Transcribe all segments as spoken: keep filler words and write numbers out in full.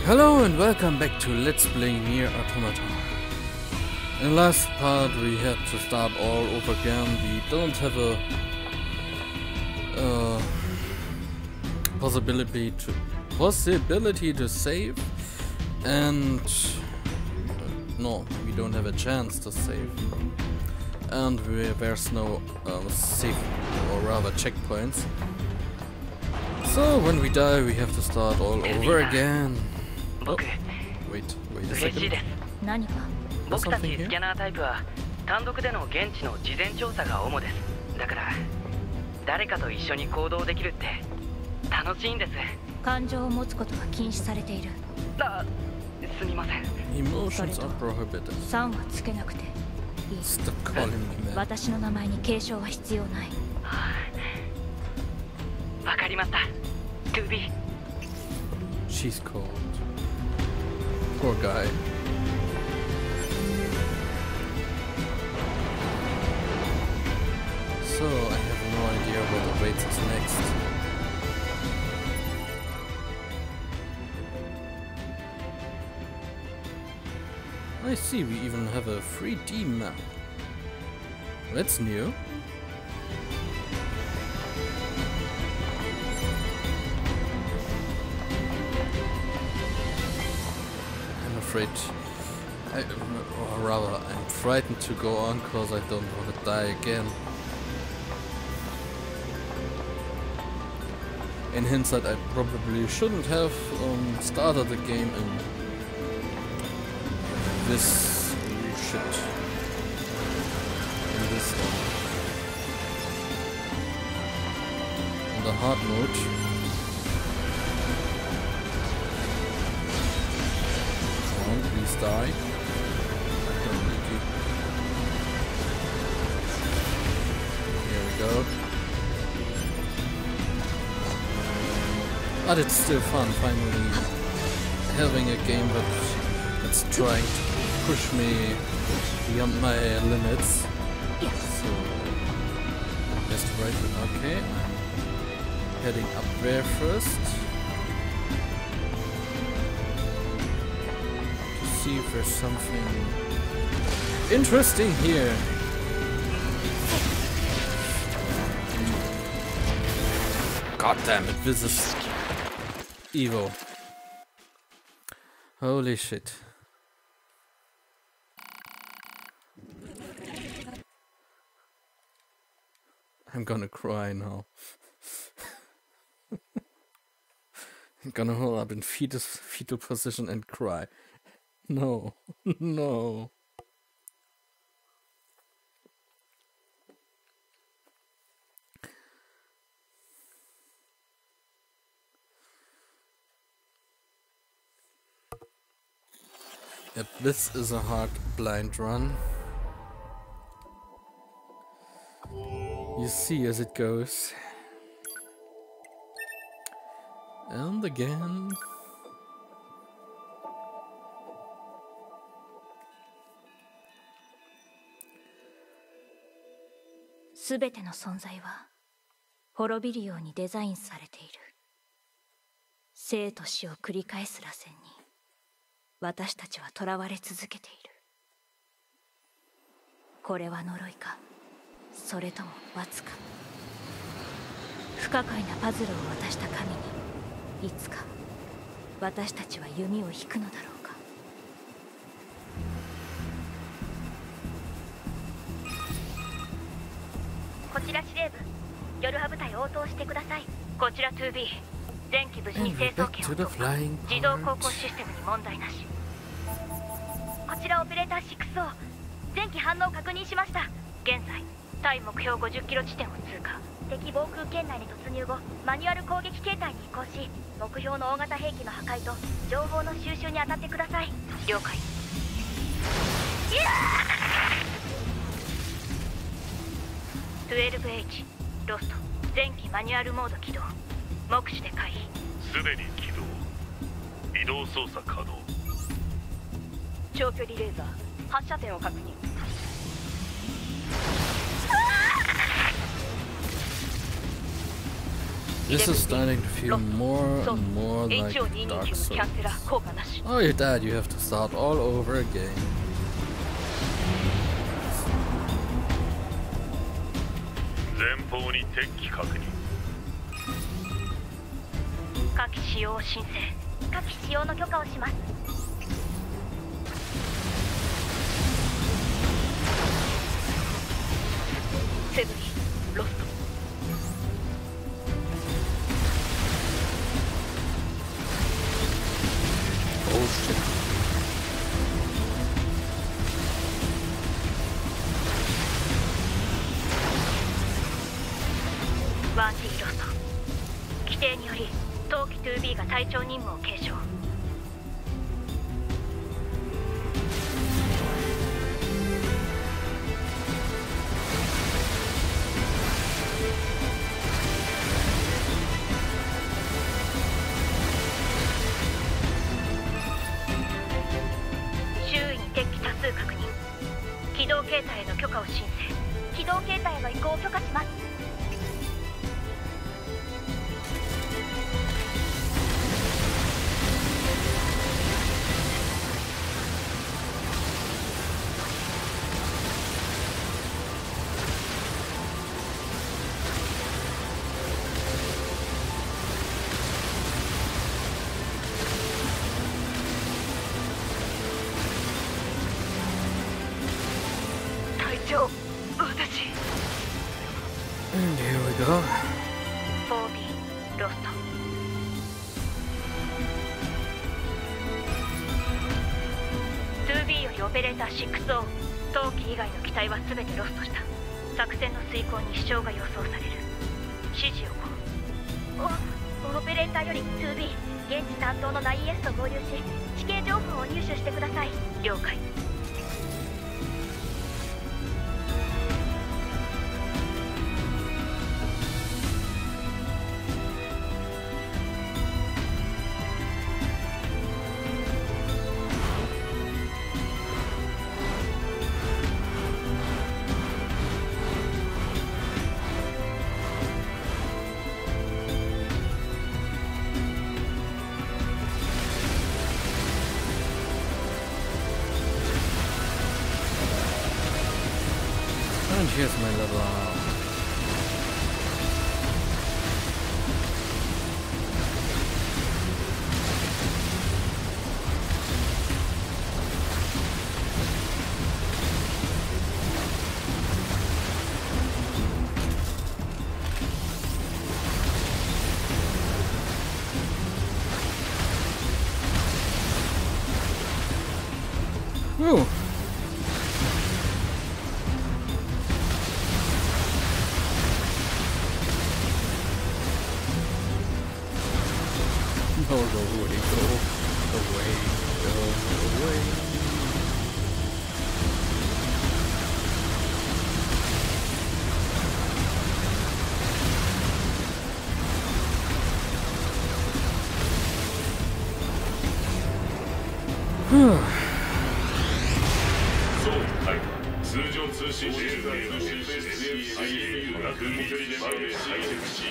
Hello and welcome back to Let's Play Nier Automata. In the last part we had to start all over again. We don't have a uh, possibility to possibility to save, and uh, no, we don't have a chance to save, and we, there's no um, save or rather checkpoints. So when we die, we have to start all over again. Oh, wait, wait a second. There's something here? 単独での現地の事前調査が主です。だから誰かと一緒に行動できるって楽しいんです。 感情を持つことは禁止されている。 あ、すみません。 Emotions are prohibited. さんはつけなくていい。 Stop calling me man. 私の名前に継承は必要ない。 わかりました。トゥービー。 She's cold. Poor guy. So, I have no idea what awaits us next. I see we even have a three D map. That's new. Afraid, I, or rather, I'm frightened to go on because I don't want to die again. In hindsight, I probably shouldn't have um, started the game in this shit. In this one. In the hard mode. Please die. I don't need you. Here we go. But it's still fun finally having a game that, that's trying to push me beyond my limits. So, just right, okay. I'm heading up there first. See if there's something interesting here. God damn it, this is evil. Holy shit. I'm gonna cry now. I'm gonna hold up in fetus, fetal position and cry. No, no. Yep, this is a hard blind run. You see as it goes. And again. すべての存在は滅びるようにデザインされている。生と死を繰り返す螺旋に私たちは囚われ続けている。これは呪いか、それとも罰か。不可解なパズルを渡した神にいつか私たちは弓を引くのだろうか。 こちら司令部、夜派部隊応答してください。こちら ツービー、 前期無事に成層圏を突破。自動航行システムに問題なし。こちらオペレーターシックスオー、前期反応確認しました。現在対目標ごじゅっキロ地点を通過。敵防空圏内に突入後、マニュアル攻撃形態に移行し、目標の大型兵器の破壊と情報の収集に当たってください。了解。いやー じゅうにエイチ ロスト、前期マニュアルモード起動。目視で回避。すでに起動。移動操作可能。長距離レーザー発射点を確認。 This is starting to feel more and more like Dark Souls. Oh, you're dead. You have to start all over again. 前方に敵機確認。 火器使用を申請。火器使用の許可をします。セブリ、ロスト。 Oh shit. ワンティロスト。規定により冬季 ツービー が隊長任務を継承。周囲に敵機多数確認。機動形態への許可を申請。機動形態への移行を許可します。 And here we go. フォービー ロスト。ツービー よりオペレーターシックスオー。冬季以外の機体は全てロストした。作戦の遂行に支障が予想される。指示を。おオペレーターより ツービー 現地担当の ナインエス と合流し地形情報を入手してください。了解。 And here's my little arm. Whew. No, go away, go away, go away. Whew. 通常通信システムの最新が軍距離でまで解析し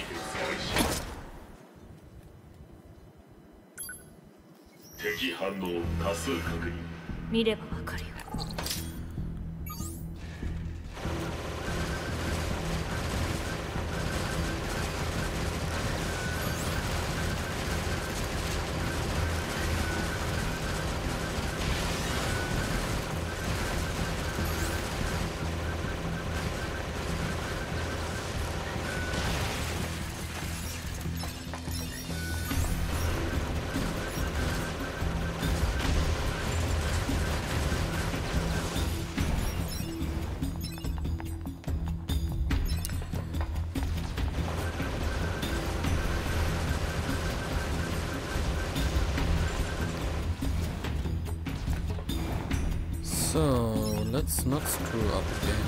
敵反応多数確認。 見ればわかるよ。So, let's not screw up again.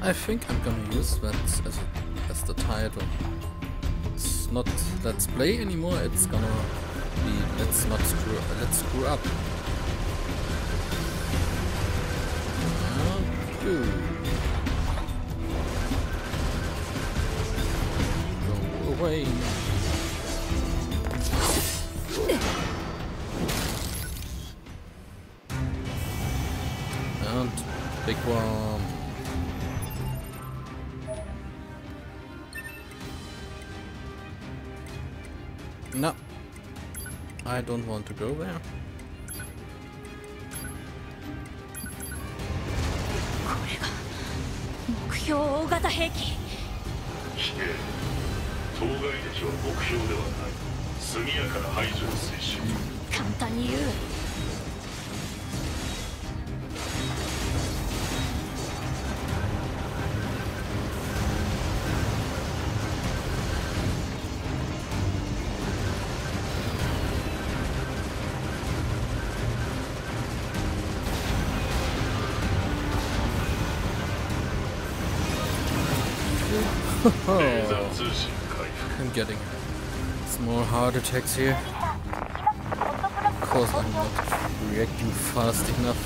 I think I'm gonna use that as, a, as the title. It's not Let's Play anymore, it's gonna be Let's Not Screw Let's Screw Up. Okay. Go away. And big one. No, I don't want to go there. これが目標大型兵器。 否定。当該敵は目標ではない。速やかな排除を推進。 簡単に言う。 I'm getting some more heart attacks here. Of course I'm not reacting fast enough.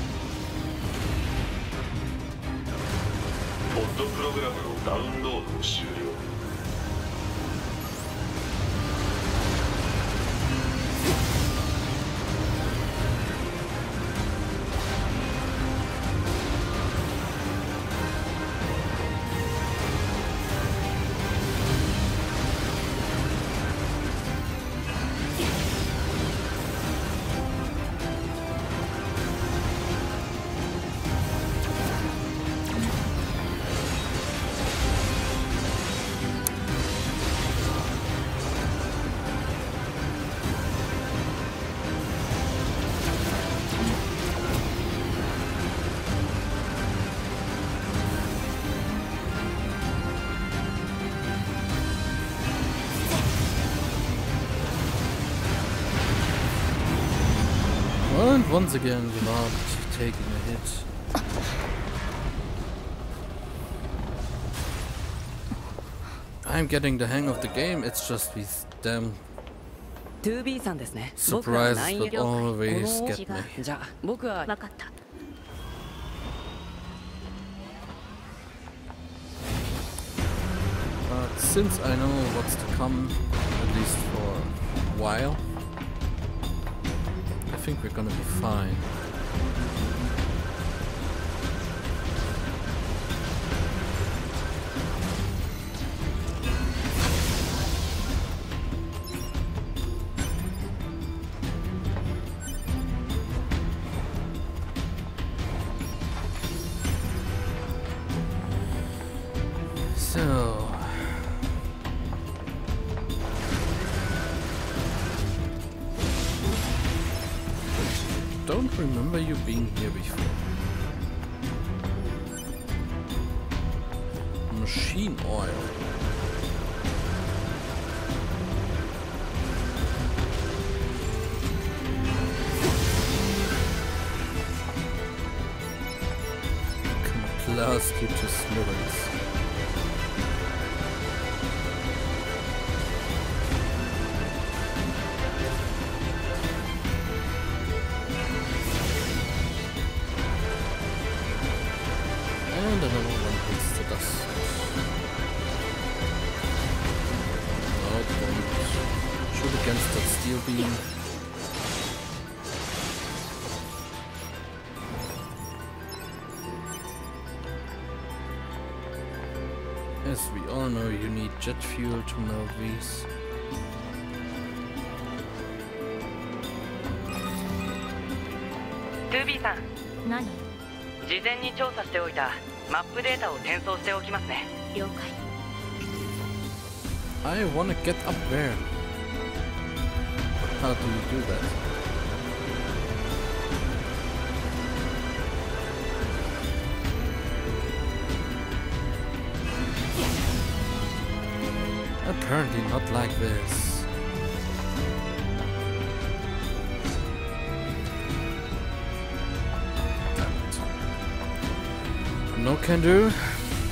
And once again, without taking a hit. I'm getting the hang of the game, it's just these damn surprises that always get me. じゃあ僕は分かった。 But since I know what's to come, at least for a while, I think we're gonna be fine. So don't remember you being here before. Machine oil. Can blast you to smithereens. And another one hits the dust. No, don't shoot against that steel beam. As we all know, you need jet fuel to melt these. ツービー さん、 何？ 事前に調査しておいたマップデータを転送しておきますね。 了解。 I wanna get up there. How do you do that? Apparently not like this. Damn it. No can do.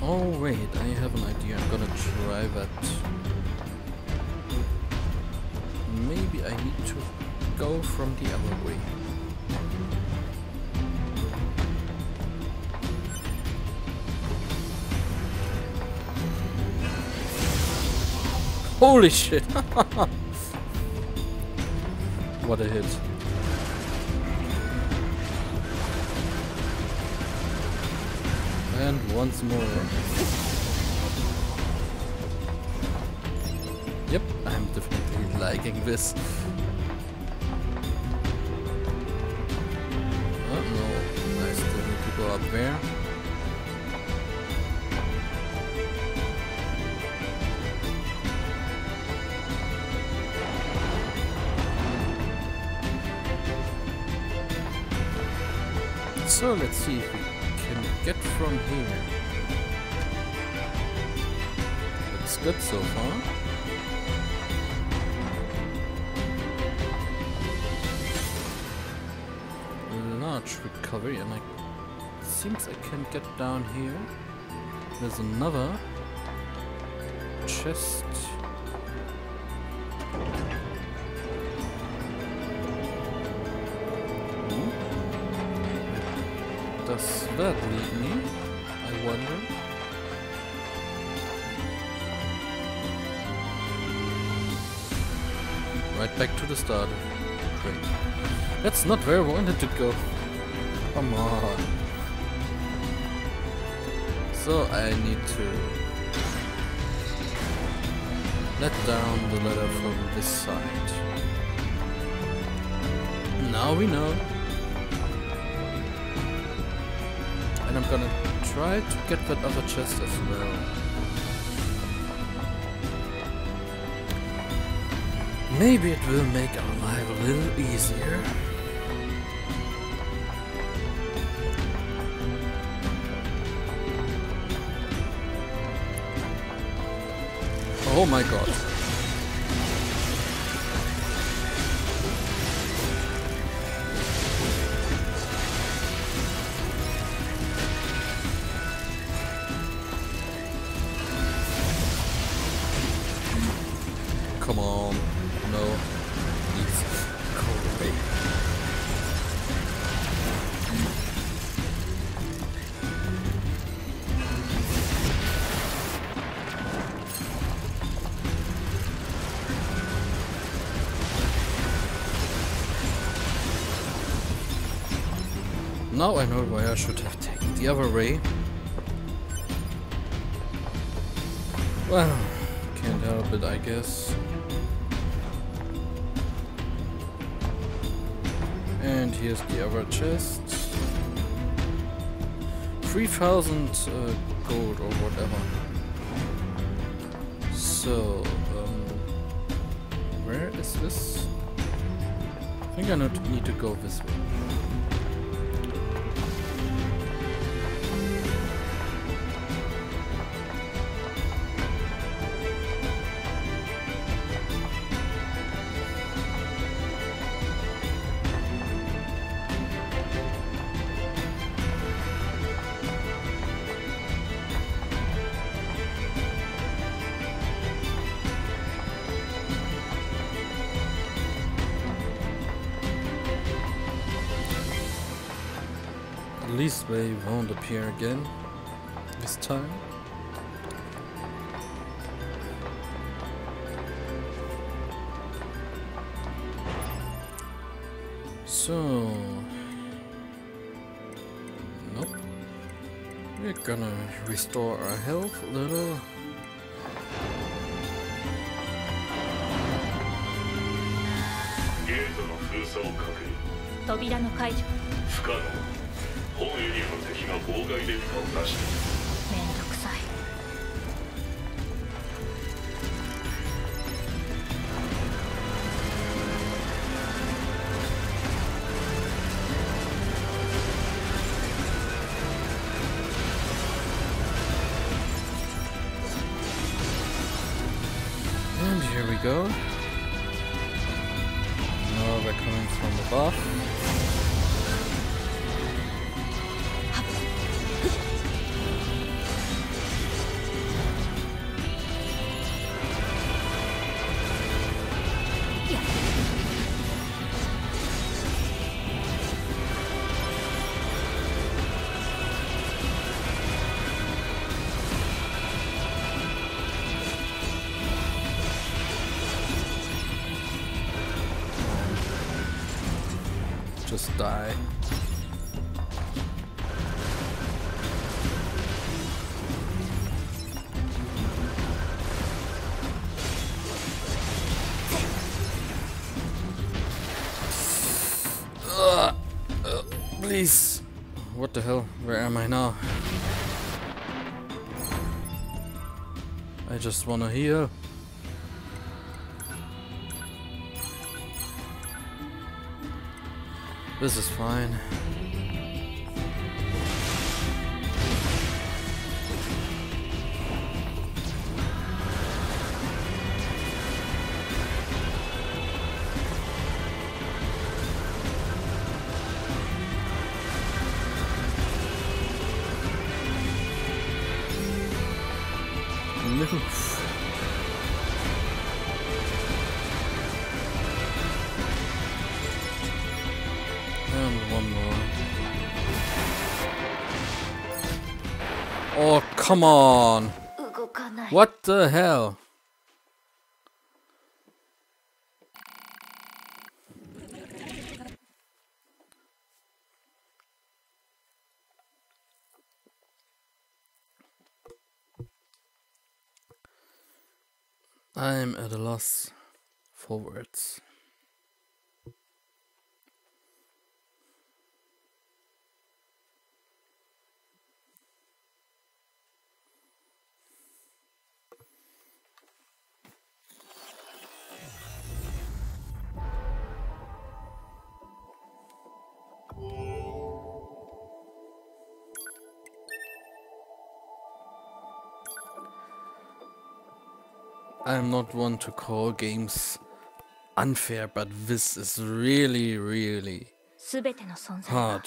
Oh wait, I have an idea. I'm gonna try that. Maybe I need to go from the other way. Holy shit! What a hit. And once more. Yep, I'm definitely liking this. Oh no, I still need to go up there. So let's see if we can get from here. Looks good so far. Large recovery, and I seems I can get down here. There's another chest. Does that lead me? I wonder. Right back to the start. Great. That's not where I wanted to go. Come on. So I need to let down the ladder from this side. Now we know. And I'm gonna try to get that other chest as well. Maybe it will make our life a little easier. Oh my god. Come on, no, please, go away. Now I know why I should have taken the other way. Well, can't help it, I guess. And here's the other chest. three thousand uh, gold or whatever. So, um, where is this? I think I need to go this way. At least they won't appear again this time. So, nope. We're gonna restore our health a little. Gate の封鎖をかける。 扉の解除。 不可能。本エリアの敵が妨害電波を出している。 めんどくさい。 And here we go. Now they're coming from above. just die. Uh, uh, please. What the hell? Where am I now? I just wanna heal. This is fine. Move. And one more. Oh, come on! What the hell? I'm at a loss for words. I'm not one to call games unfair, but this is really, really hard.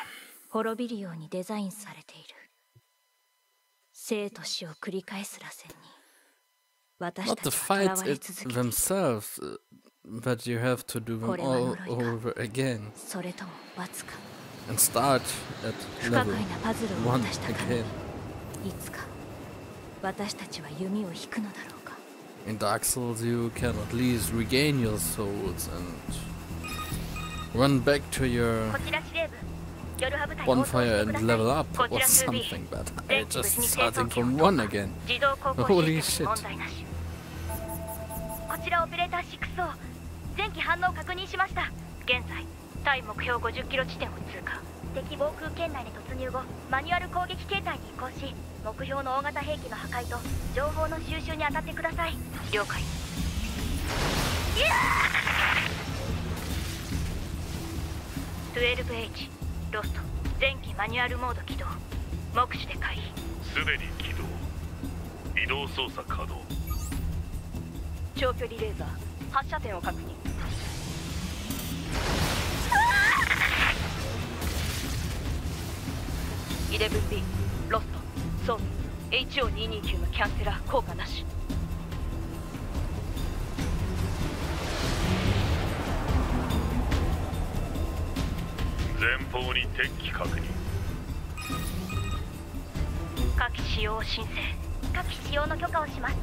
Not the fights it themselves, uh, but you have to do them all over again. And start at level one again. In Dark Souls you can at least regain your souls and run back to your bonfire and level up or something, but I just starting from one again. Holy shit. こちらオペレーターシックスオー前期反応確認しました。現在対目標ごじゅっキロ地点を通過。敵防空圏内に突入後マニュアル攻撃形態に移行し目標の大型兵器の破壊と情報の収集に当たってください。了解。じゅうにエイチ ロスト前期マニュアルモード起動。目視で回避。すでに起動。移動操作可能。長距離レーザー発射点を確認。イレブンビー ロストソース エイチオーにひゃくにじゅうきゅう のキャンセラー効果なし。前方に敵機確認。火器使用申請。火器使用の許可をします。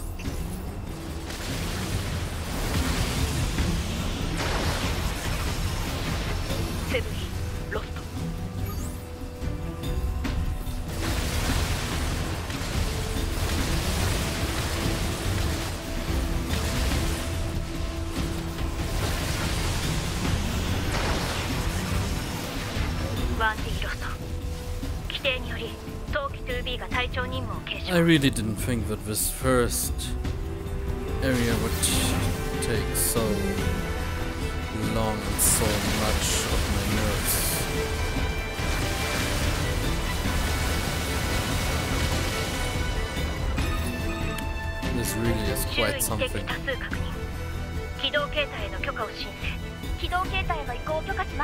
セブンイロスト。ワンディロスト。規定により冬季 ツービー が隊長任務を継承。 I really didn't think that this first area would take so long and so much of my nerves. This really is quite something. 起動形態への許可を申請。起動形態への移行を許可します。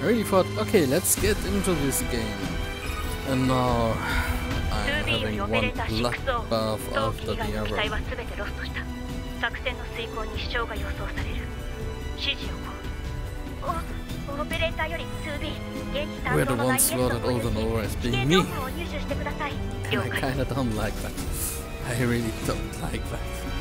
really thought, okay, let's get into this game. And now I'm having one bloodbath after the other. 作戦の遂行に支障が予想される。指示を。オペレーターより ツービー 現地担 We're 当 the の ones slaughtered over and over as 危 being 険 me. 情報を入手してください。 And I kinda don't like that. I really don't like that.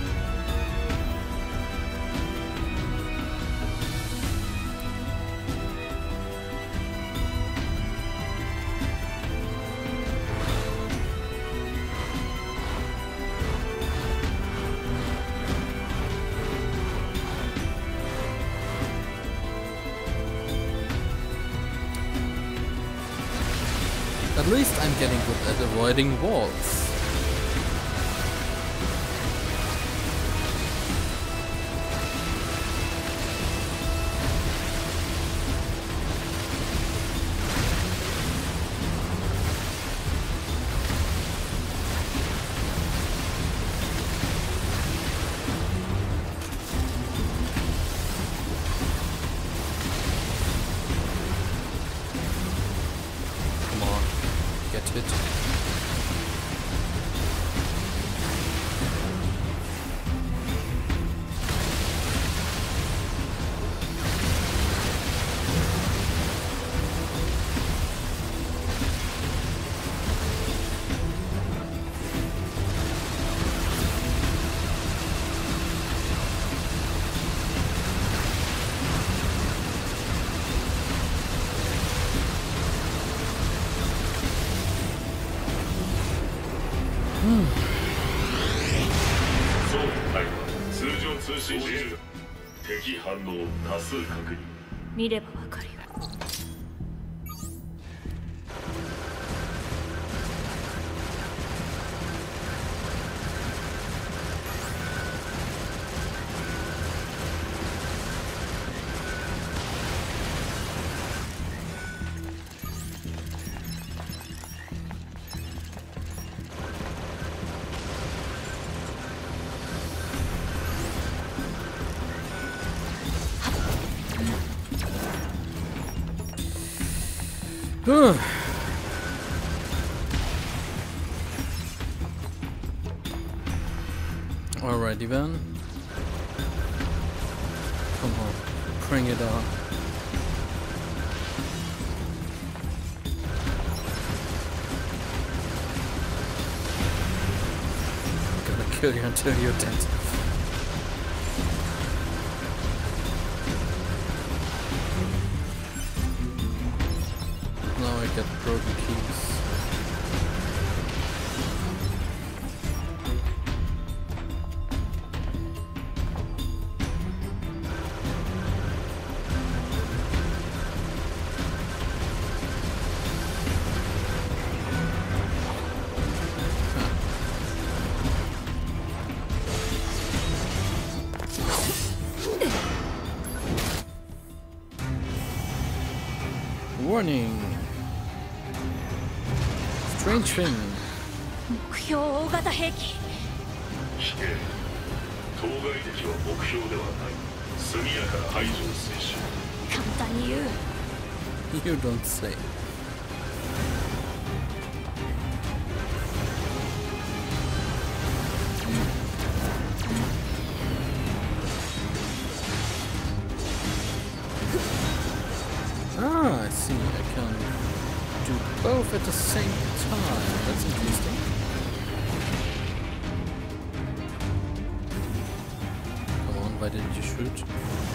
At least I'm getting good at avoiding walls. Get it. Hmm. そう、はい。通常通信中。敵反応多数確認。 見ればわかるよ。 Alrighty then. Come on, bring it on. I'm gonna kill you until you're dead. Now I get broken keys. Warning! Strange thing. 目標大型兵器。 否定。当該敵は目標ではない。速やかな排除を推進。 簡単に言う。 You don't say. Ah, I see. I can do both at the same time. That's interesting. Come on, why didn't you shoot?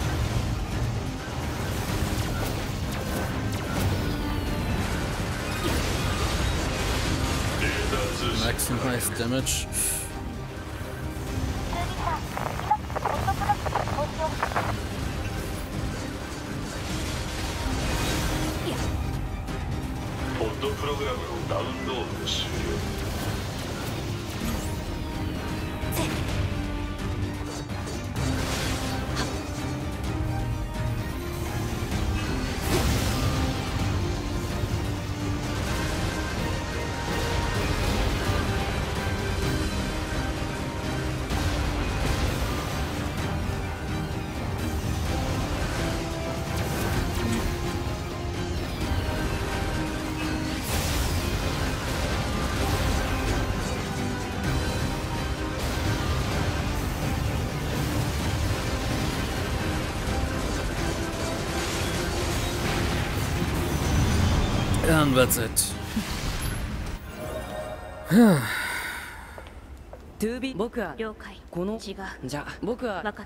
Maximize damage. And that's it. トゥービー僕は了解。 この違う。 じゃあ僕は分かった。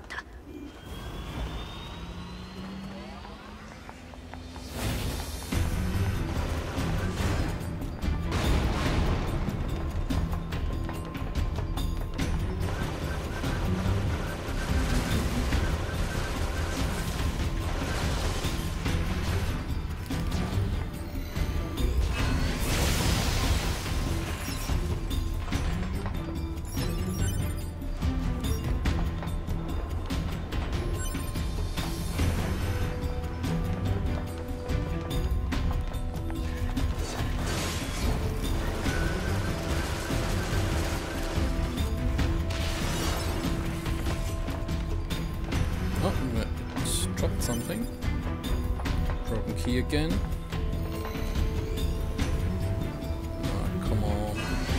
Oh, let's drop something. Broken key again. Oh, come on.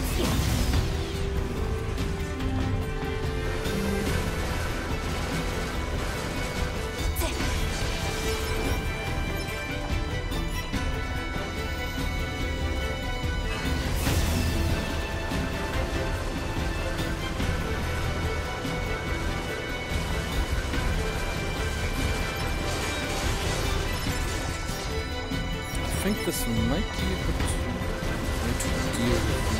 I think this might be a good way to deal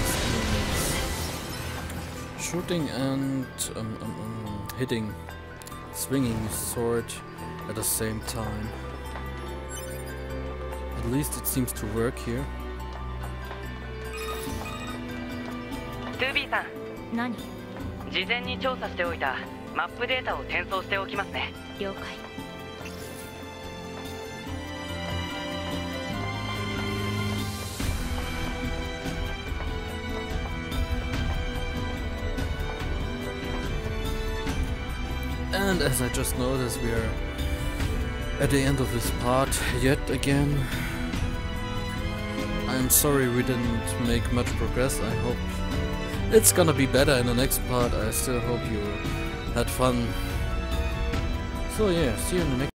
with these enemies. Shooting and um, um, um, hitting, swinging the sword at the same time. At least it seems to work here. トゥービーさん、 何？ 事前に調査しておいたマップデータを転送しておきますね。 了解。 And as I just noticed, we are at the end of this part yet again. I'm sorry we didn't make much progress. I hope it's gonna be better in the next part. I still hope you had fun. So yeah, see you in the next